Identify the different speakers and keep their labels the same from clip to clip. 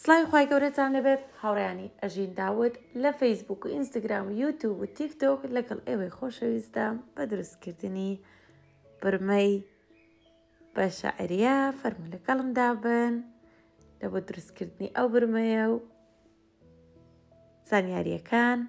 Speaker 1: سڵاوی خوای گەورەتان لەبێت هاوڕێیانی ئەژین داوت لە فەیسبوک و ئینستاگرام و یوتیوب و تیکتۆک لەگەڵ ئێوەی خۆشەویستە بە دروستکردنی برمەی بە شاعریە فەرموو لەگەڵمدا بن لە بۆ دروستکردنی ئەو برمەیە و زانیاریەکان.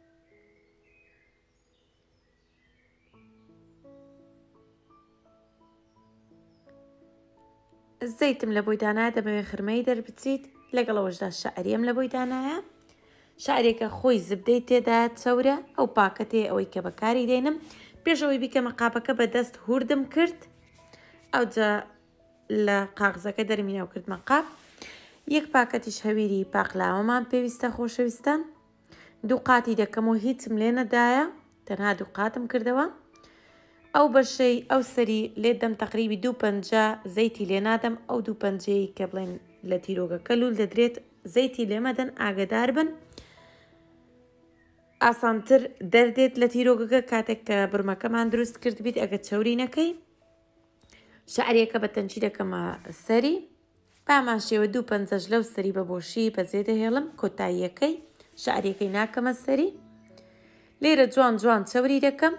Speaker 1: زەیتم لە بۆی دانایە دەبێت خرمەی دەربچیت، لەگەڵەوەشدا شاعریم لە بۆی دانایە. شاعرێکە خۆی زبدەی تێدا چەورە ئەو پاکەتێ ئەوەی کە بەکاری دێنم پێشەوەی بیکەمە قاپەکە بەدەست هوردم کرد، ئەوجا لە قاغزەکە دەرمیناو کردمە قاپ. یەک پاکەتیش هەویری پاقلاوەمان پێویستە خۆشەویستان. دوو قاتی دەکەم و هیچم لێ نەدایە، تەنها دوو قاتم کردەوە. ئەو بەشەی ئەو سەری لێ دەم تەقریبی 250 زەیتی لێ نادەم. ئەو 250 کە بڵێن لە تیرۆگەکە لول دەدرێت زەیتی لێمەدەن، ئاگدار بن. ئاسانتر دەردێت لە تیرۆگەکە کاتێک کە برمەکەمان دروست کرد بیت ئەگە چەوری نەکەی. شعریەکە بە تەنچی دەکەمە سەری، بامان شێوە 250 لەو سەری بە بۆشی بەجێ دەهێڵم. کۆتاییەکەی شعریەکەی ناکەمە سەری، لێرە جوان جوان چەوری دەکەم،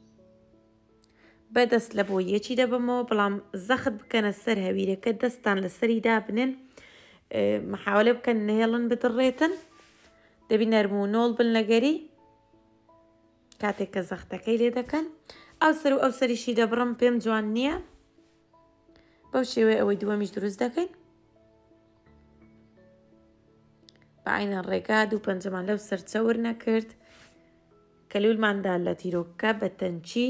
Speaker 1: بەدەست لە بۆ یەکی دەبمەوە، بەڵام زەخت بکەنە سەر هەویرەکە، دەستان لە سەری دابنن، محاولە بکەن نهێڵن بدڕێتن، دەبی نەرم و نۆڵ بن لەگەری کاتێک کە زەختەکەی لێ دەکەن. ئەو سەر و ئەو سەریشی دەبڕم، پێم جوان نییە. بەو شێوەیە ئەوەی دووەمیش دروست دەکەین. بە عینە ڕێگا 250 لەو سەر چەور نەکرد کە لولماندا لە تیرۆکە بە تەنچی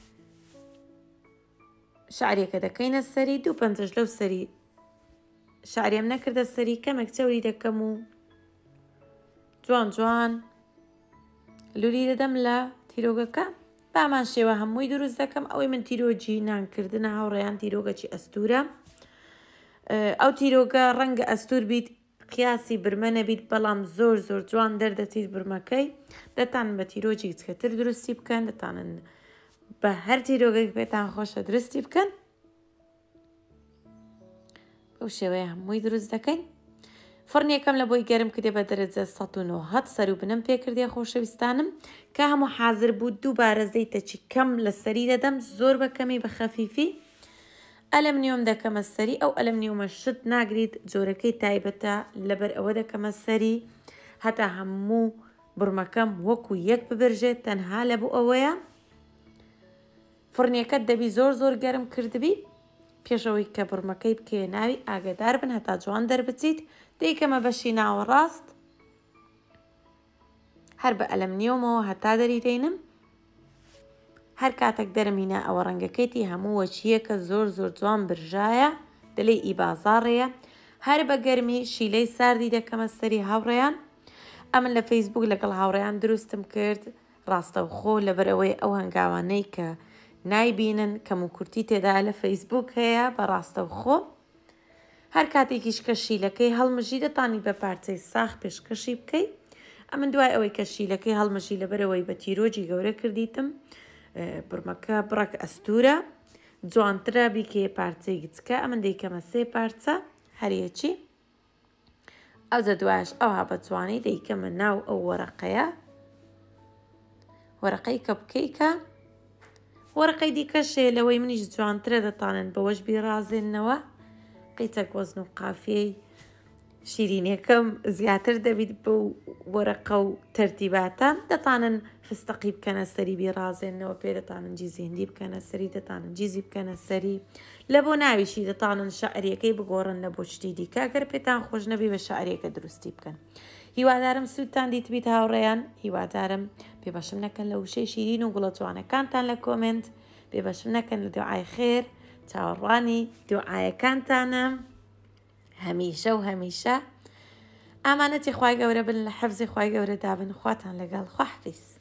Speaker 1: شعریەکە دەکەینە سەری. 250 لەو سەری شعریم نەکردە سەری، کەمێک چەوری دەکەم و جوان جوان لولی دەدەم لە تیرۆگەکە. بامان شێوە هەمووی دروست دەکەم. ئەوەی من تیرۆجی نانکردنە هاوڕێیان تیرۆگەکی ئەستورە. ئەو تیرۆگە ڕەنگە ئەستور بیت، قیاسی برمە نەبیت، بەڵام زۆر زۆر جوان دەردەچیت برمەکەی. دەتانن بە تیرۆجی کچکەتر دروستی بکەن، دەتانن بە هەر تیرۆگەی پێتان خۆشە دروستی بکەن. بەو شێوەیە هەمووی دروست دەکەین. فڕنیەکەم لە بۆی گەرم کردێ بە دەرەجە 190 سەر و بنم پێ کردێ خۆشەویستانم. کە هەموو حازر بوو دووبارە زەیتەکی کەم لە سەری دەدەم، زۆر بەکەمی بە خەفیفی. ئەلەمنیۆم دەکەمە سەری. ئەو ئەلەمنیۆمە شت ناگریت، جۆرەکەی تایبەتە، لەبەر ئەوە دەکەمە سەری هەتا هەموو برمەکەم وەکو یەک ببرژێت. تەنها لە بوو ئەوەیە فڕنیەکەت دەبی زۆر زۆر گەرم کردبی پێشەوەی کە برمەکەی بکێ ناوی، ئاگدار بن هەتا جوان دەربچیت. دەیکەمە بەشی ناوەڕاست هەر بە ئەلەمنیۆمەوە هەتا دەریدەینم. هەر کاتێک دەرمینە ئەوە ڕەنگەکەیتی هەموو وەچیەکە زۆر زۆر جوان برژایە، دەلێ ئیبازاڕەیە. هەر بە گەرمی شیلەی ساردی دەکەمە سەری هاوڕێیان. ئەمن لە فەیسبوک لەگەڵ هاوڕێیان دروستم کرد، ڕاستەوخۆ لەبەر ئەوەی ئەو هەنگاوانەی کە نایبینن کەم و کورتی تێدا لە فەیسبوک هەیە. بە ڕاستەوخۆ هەر کاتێکیش کە شیلەکەی هەڵمژی دەتانی بە پارچەی ساخ پێشکەشی بکەیت. ئەمن دوای ئەوەی کە شیلەکەی هەڵمژی لەبەرەوەی بە تیرۆجی گەورە کردیتم، برمەکە بڕک ئەستورە، جوانترە بیکێ پارچەی گچکە. ئەمن دەیکەمە 3 پارچە هەریەکی. ئەوجە دوایش ئەوها بە جوانی دەیکەمە ناو ئەو وەرەقەیە، وەرەقەی کەپکەیکە. وەرەقەی دیکەشێ لەوەی منیش جوانترە، دەتانن بەوەش بیڕازێنەوە. قیچەک وەزن و قافیەی شیرینەکەم زیاتر دەبیت بە وەرەقە و تەرتیباتە. دەتانن فستەقی بکەنە سەری بیڕازێنەوە، پێ دەتانن جیزی هەندی بکەنە سەری، دەتانن جیزی بکەنە سەری. لە بۆ ناویشی دەتانن شعریەکەی بگۆڕن لە بۆ شتی دیکە. ئەگەر پێتان خۆش نەبی بە شعریەکە دروستی بکەن. هیوادارم سوودتان دیتبیت هاوڕێیان. هیوادارم پێبەشم نەکەن لە وشەی شیرین و گوڵە جوانەکانتان لە کۆمنت، پێبەشم نەکەن لە دوعای خێر. چاوەڕوانی دوعایەکانتانم هەمیشە و هەمیشە. ئامانەتی خوای گەورە بن، لە حەفزی خوای گەورە دابن. خواتان لەگەڵ. خواحافیز.